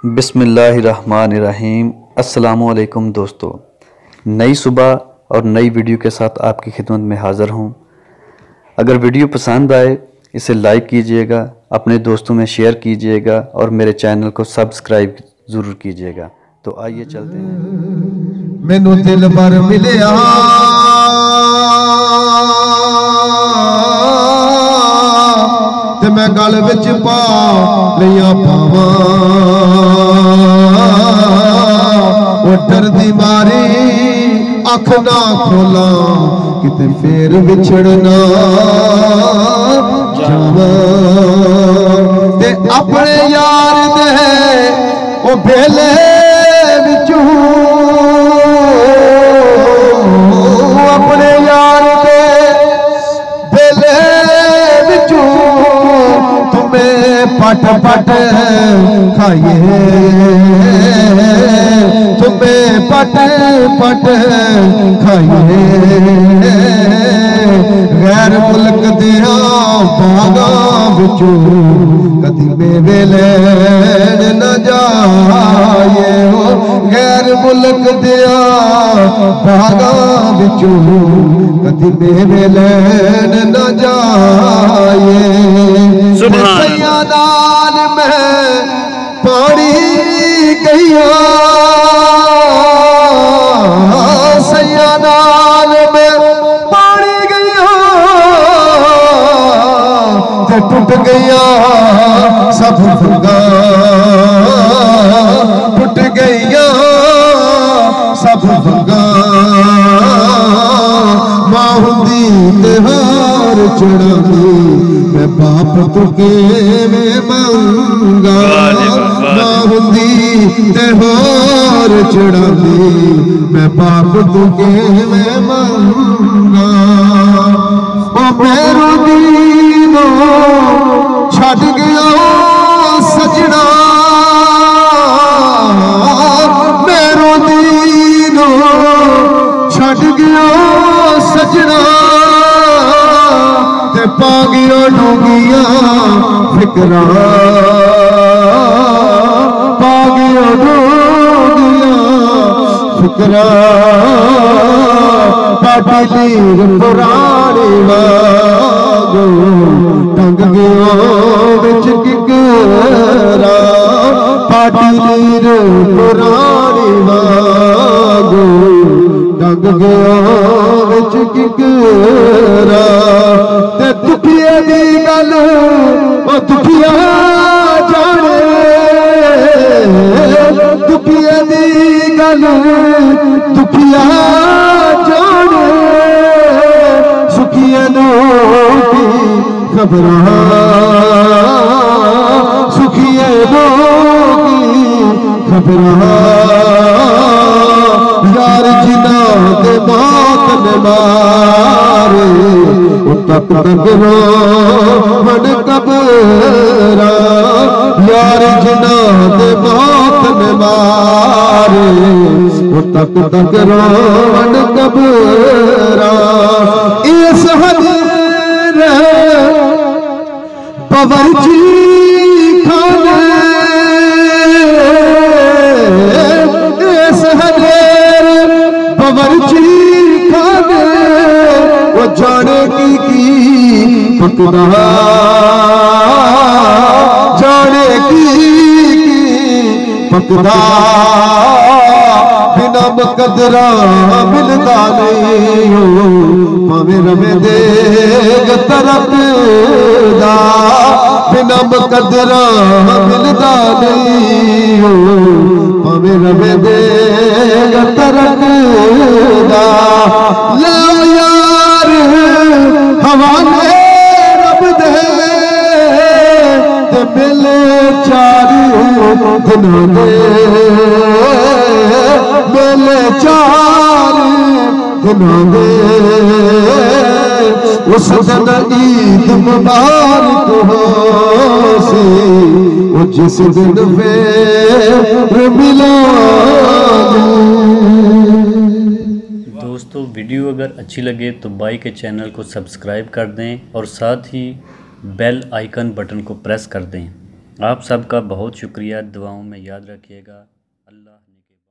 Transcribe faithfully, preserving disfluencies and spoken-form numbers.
बिस्मिल्लाहिर्रहमानिर्रहीम। अस्सलामुअलैकुम दोस्तों, नई सुबह और नई वीडियो के साथ आपकी खिदमत में हाज़िर हूँ। अगर वीडियो पसंद आए इसे लाइक कीजिएगा, अपने दोस्तों में शेयर कीजिएगा और मेरे चैनल को सब्सक्राइब ज़रूर कीजिएगा। तो आइए चलते हैं। मैनू दिल भर मिलिया ते मैं गल विच पा लिया पावा, वो डरदी मारी अख ना खोला किते फेर विछड़ना जावा। ते अपने यार दे ओ भेले विचों, अपने यार दे भेले विचों तुम्हें पट पट खाइए, तुम्हें पट पट खाइए। गैर मुल्क दिया बागा विचों कदी मेवे लैन न जाए हो, गैर मुल्क दिया बागा विचों कदी मेवे लैन न जाए। सैया नाल मैं पानी गईया, सैया नाल मैं पानी गईया ते टूट गईया सब फुगा, टूट गईया सब फुगा। मां हुंदी ते हार चढ़ांदी मैं बाप तुके में मंगा, मां हुंदी ते हार चढ़ांदी मैं बाप तुके में मंगा। ओ मेरो दीनो छड़ गया सजना, मेरो दीनो छड़ गया सजना ते पा गया डूंगिया फिकरा, पा गया डूंगिया फिकरा। पाटिलीर पुरानी वागो टंग गया बिच किकरा, पाटिलीर पुरानी वागो टंग गया बिच किकरा। ते दुखिया दी गल ओ दुखिया जाने, दुखिया दी गल दुखिया जाने, सुखिया नो की खबरां, सुखिया नो की खबरां। यार जिना दे बात न मारे तक तक रो मन कबरा, यार जिना दे बात न मारे तक तक रो मन कबरा। इस हदीर बावर्ची खाने, इस हदीर बावर्ची खाने वो जाने की की पकड़ा, जाने की की पकड़ा। बिना मुकदरा मिलता नहीं हो, भावे रवे देग तरकदा, बिना मुकदरा मिलता नहीं हो, भावे रवे देग तरकदा। ला यार हवाले रब दे ते मिले चारू दिनों दे, मिले चार दिनों दे। उस दिन ईद मुबारक हो सी, वो जिस दिन फिर मिला। दोस्तों, वीडियो अगर अच्छी लगे तो भाई के चैनल को सब्सक्राइब कर दें और साथ ही बेल आइकन बटन को प्रेस कर दें। आप सबका बहुत शुक्रिया, दुआओं में याद रखिएगा। अल्लाह ने